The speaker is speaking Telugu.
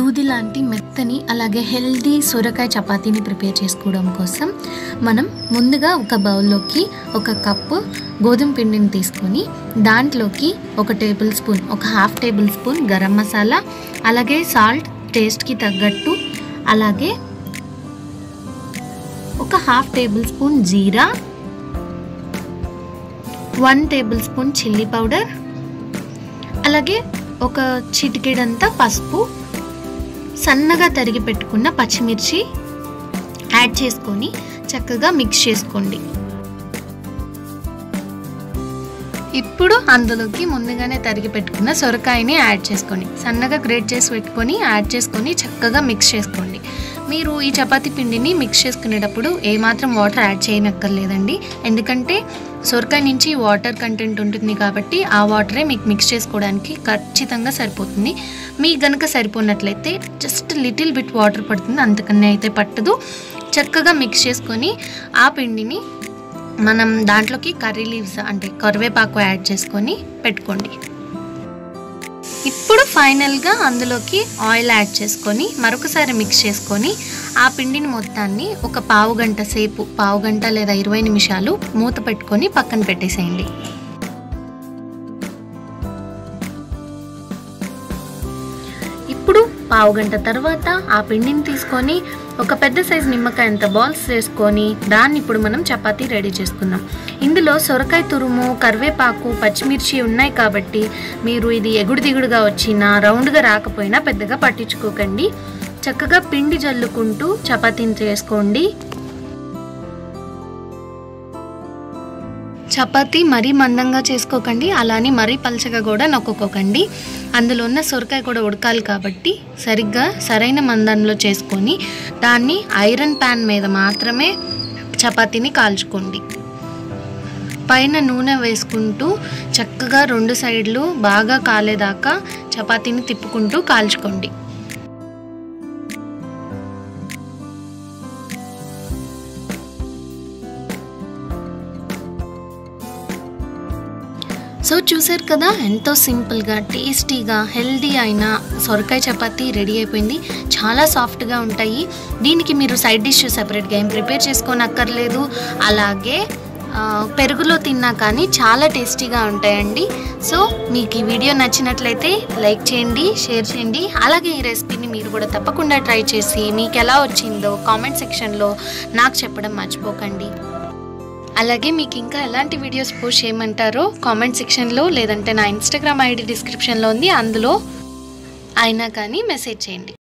దూది లాంటి మెత్తని అలాగే హెల్దీ సొరకాయ చపాతీని ప్రిపేర్ చేసుకోవడం కోసం మనం ముందుగా ఒక బౌల్లోకి ఒక కప్పు గోధుమ పిండిని తీసుకొని దాంట్లోకి ఒక table spoon half table spoon garam masala అలాగే సాల్ట్ టేస్ట్కి తగ్గట్టు అలాగే ఒక హాఫ్ టేబుల్ స్పూన్ జీరా 1 టేబుల్ స్పూన్ చిల్లీ పౌడర్ అలాగే ఒక చిటికెడంతా పసుపు సన్నగా తరిగి పెట్టుకున్న పచ్చిమిర్చి యాడ్ చేసుకొని చక్కగా మిక్స్ చేసుకోండి. ఇప్పుడు అందులోకి ముందుగానే తరిగి పెట్టుకున్న సొరకాయని యాడ్ చేసుకోండి. సన్నగా గ్రేట్ చేసి పెట్టుకొని యాడ్ చేసుకొని చక్కగా మిక్స్ చేసుకోండి. మీరు ఈ చపాతీ పిండిని మిక్స్ చేసుకునేటప్పుడు ఏమాత్రం వాటర్ యాడ్ చేయనక్కర్లేదండి. ఎందుకంటే సొరకాయ నుంచి వాటర్ కంటెంట్ ఉంటుంది కాబట్టి ఆ వాటరే మీకు మిక్స్ చేసుకోవడానికి ఖచ్చితంగా సరిపోతుంది. మీకు గనుక సరిపోయినట్లయితే జస్ట్ లిటిల్ బిట్ వాటర్ పడుతుంది, అంతకన్నా అయితే పట్టదు. చక్కగా మిక్స్ చేసుకొని ఆ పిండిని మనం దాంట్లోకి కర్రీ లీవ్స్ అంటే కరివేపాకు యాడ్ చేసుకొని పెట్టుకోండి. ఇప్పుడు ఫైనల్గా అందులోకి ఆయిల్ యాడ్ చేసుకొని మరొకసారి మిక్స్ చేసుకొని ఆ పిండిని మొత్తాన్ని ఒక పావు గంట లేదా 20 నిమిషాలు మూత పెట్టుకొని పక్కన పెట్టేసేయండి. ఇప్పుడు పావు గంట తర్వాత ఆ పిండిని తీసుకొని ఒక పెద్ద సైజు నిమ్మకాయ అంత బాల్స్ చేసుకొని దాన్ని ఇప్పుడు మనం చపాతీ రెడీ చేసుకుందాం. ఇందులో సొరకాయ తురుము, కరివేపాకు, పచ్చిమిర్చి ఉన్నాయి కాబట్టి మీరు ఇది ఎగుడు దిగుడుగా వచ్చినా రౌండ్గా రాకపోయినా పెద్దగా పట్టించుకోకండి. చక్కగా పిండి జల్లుకుంటూ చపాతీని చేసుకోండి. చపాతీ మరీ మందంగా చేసుకోకండి, అలానే మరీ పలచగా కూడా నొక్కుకోకండి. అందులో ఉన్న సొరకాయ కూడా ఉడకాలి కాబట్టి సరైన మందంలో చేసుకొని దాన్ని ఐరన్ ప్యాన్ మీద మాత్రమే చపాతీని కాల్చుకోండి. పైన నూనె వేసుకుంటూ చక్కగా 2 సైడ్లు బాగా కాలేదాకా చపాతీని తిప్పుకుంటూ కాల్చుకోండి. సో చూసారు కదా, ఎంతో సింపుల్గా టేస్టీగా హెల్దీ అయిన సొరకాయ చపాతీ రెడీ అయిపోయింది. చాలా సాఫ్ట్గా ఉంటాయి. దీనికి మీరు సైడ్ డిష్ సెపరేట్గా ఏం ప్రిపేర్ చేసుకోనక్కర్లేదు. అలాగే పెరుగులో తిన్నా కానీ చాలా టేస్టీగా ఉంటాయండి. సో మీకు ఈ వీడియో నచ్చినట్లయితే లైక్ చేయండి, షేర్ చేయండి. అలాగే ఈ రెసిపీని మీరు కూడా తప్పకుండా ట్రై చేసి మీకు ఎలా వచ్చిందో కామెంట్ సెక్షన్లో నాకు చెప్పడం మర్చిపోకండి. అలాగే మీకు ఇంకా ఎలాంటి వీడియోస్ పోస్ట్ చేయమంటారో కామెంట్ సెక్షన్లో లేదంటే నా ఇన్స్టాగ్రామ్ ఐడి డిస్క్రిప్షన్లో ఉంది, అందులో అయినా కానీ మెసేజ్ చేయండి.